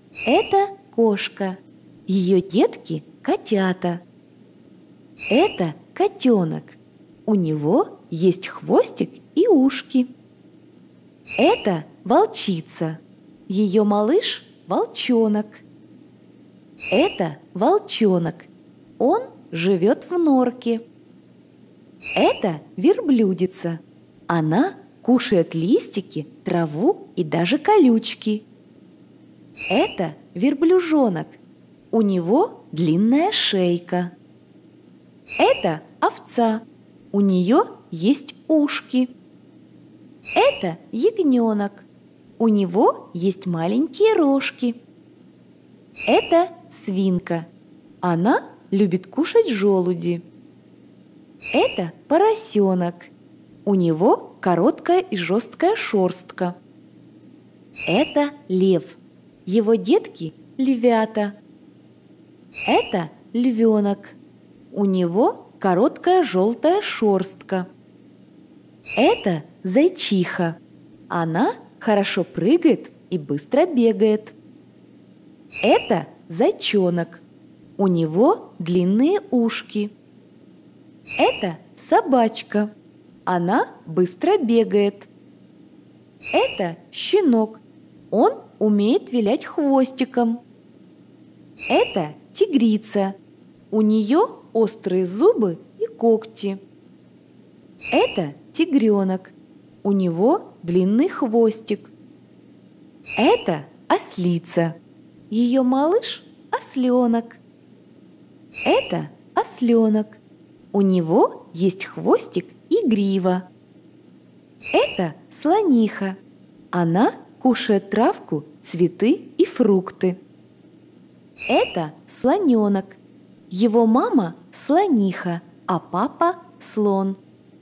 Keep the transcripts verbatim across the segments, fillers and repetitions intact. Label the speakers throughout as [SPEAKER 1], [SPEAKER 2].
[SPEAKER 1] Это кошка. Ее детки – котята. Это котенок. У него есть хвостик и ушки. Это волчица. Ее малыш – волчонок. Это волчонок. Он живет в норке. Это верблюдица. Она кушает листики, траву и даже колючки. Это верблюжонок. У него длинная шейка. Это овца. У нее есть ушки. Это ягненок. У него есть маленькие рожки. Это свинка. Она любит кушать желуди. Это поросенок. У него короткая и жесткая шерстка. Это лев. Его детки – львята. Это львенок. У него короткая желтая шерстка. Это зайчиха. Она хорошо прыгает и быстро бегает. Это зайчонок. У него длинные ушки. Это собачка. Она быстро бегает. Это щенок. Он умеет вилять хвостиком. Это тигрица. У нее острые зубы и когти. Это тигренок. У него длинный хвостик. Это ослица. Ее малыш – осленок. Это осленок. У него есть хвостик и грива. Это слониха. Она кушает травку, цветы и фрукты. Это слоненок. Его мама – слониха, а папа – слон.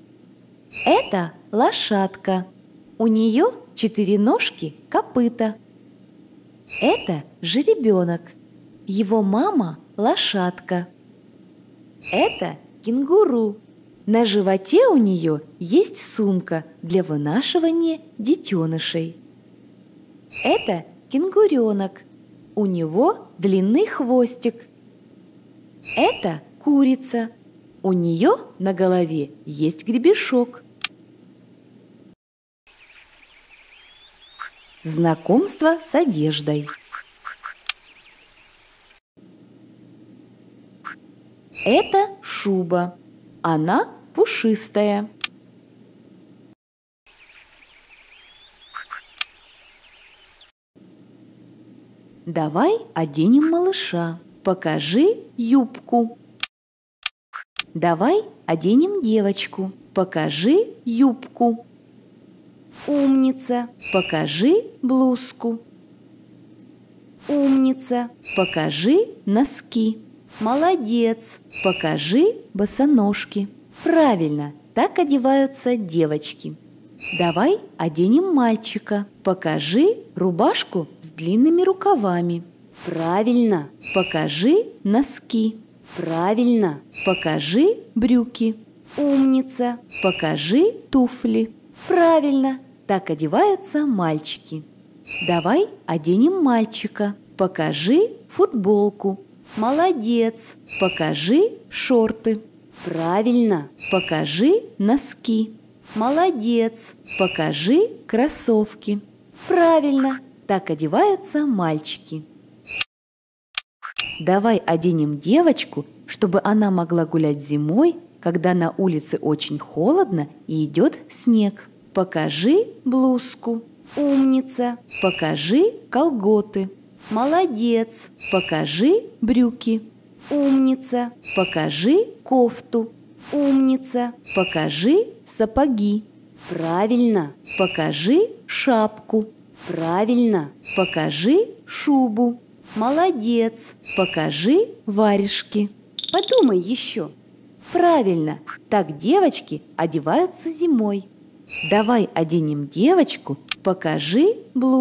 [SPEAKER 1] Это лошадка. У нее четыре ножки, копыта. Это жеребенок. Его мама – лошадка. Это кенгуру. На животе у нее есть сумка для вынашивания детенышей. Это кенгуренок. У него длинный хвостик. Это курица. У нее на голове есть гребешок. Знакомство с одеждой. Это шуба. Она пушистая. Давай оденем малыша. Покажи юбку. Давай оденем девочку. Покажи юбку. Умница. Покажи блузку. Умница. Покажи носки. Молодец. Покажи босоножки. Правильно, так одеваются девочки. Давай оденем мальчика. Покажи рубашку с длинными рукавами. Правильно. Покажи носки. Правильно. Покажи брюки. Умница. Покажи туфли. Правильно. Так одеваются мальчики. Давай оденем мальчика. Покажи футболку. Молодец. Покажи шорты. Правильно. Покажи носки. Молодец. Покажи кроссовки. Правильно. Так одеваются мальчики. Давай оденем девочку, чтобы она могла гулять зимой, когда на улице очень холодно и идет снег. Покажи блузку. Умница. Покажи колготы. Молодец. Покажи брюки. Умница. Покажи кофту. Умница. Покажи сапоги. Правильно. Покажи шапку. Правильно. Покажи шубу. Молодец. Покажи варежки. Подумай еще. Правильно. Так девочки одеваются зимой. Давай оденем девочку. Покажи блузку.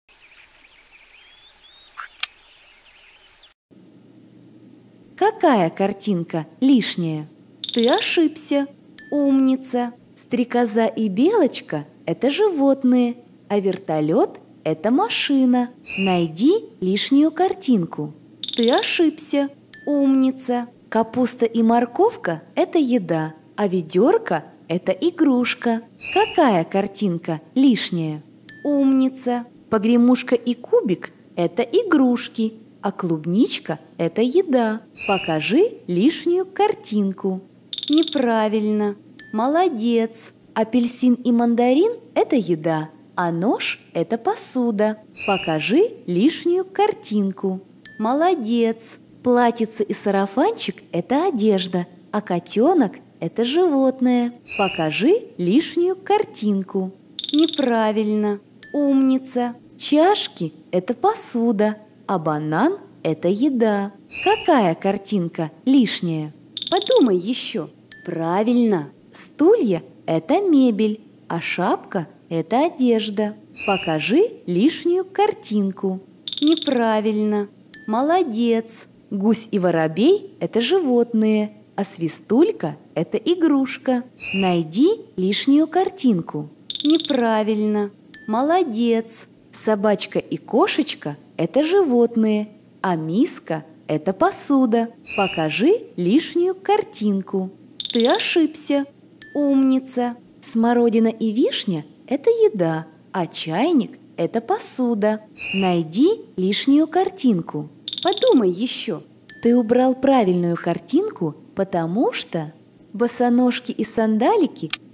[SPEAKER 1] Какая картинка лишняя? Ты ошибся. Умница. Стрекоза и белочка – это животные, а вертолет – это машина. Найди лишнюю картинку. Ты ошибся. Умница. Капуста и морковка – это еда, а ведерко – это игрушка. Какая картинка лишняя? Умница. Погремушка и кубик – это игрушки, а клубничка – это еда. Покажи лишнюю картинку. Неправильно. Молодец. Апельсин и мандарин – это еда, а нож – это посуда. Покажи лишнюю картинку. Молодец. Платьице и сарафанчик – это одежда, а котенок – это животное. Покажи лишнюю картинку. Неправильно. Умница. Чашки – это посуда, а банан – это еда. Какая картинка лишняя? Подумай еще. Правильно. Стулья – это мебель, а шапка – это одежда. Покажи лишнюю картинку. Неправильно. Молодец. Гусь и воробей – это животные, а свистулька – это игрушка. Найди лишнюю картинку. Неправильно. Молодец. Собачка и кошечка – это животные, а миска – это посуда. Покажи лишнюю картинку. Ты ошибся. Умница. Смородина и вишня – это еда, а чайник – это посуда. Найди лишнюю картинку. Подумай еще. Ты убрал правильную картинку, потому что босоножки и сандалики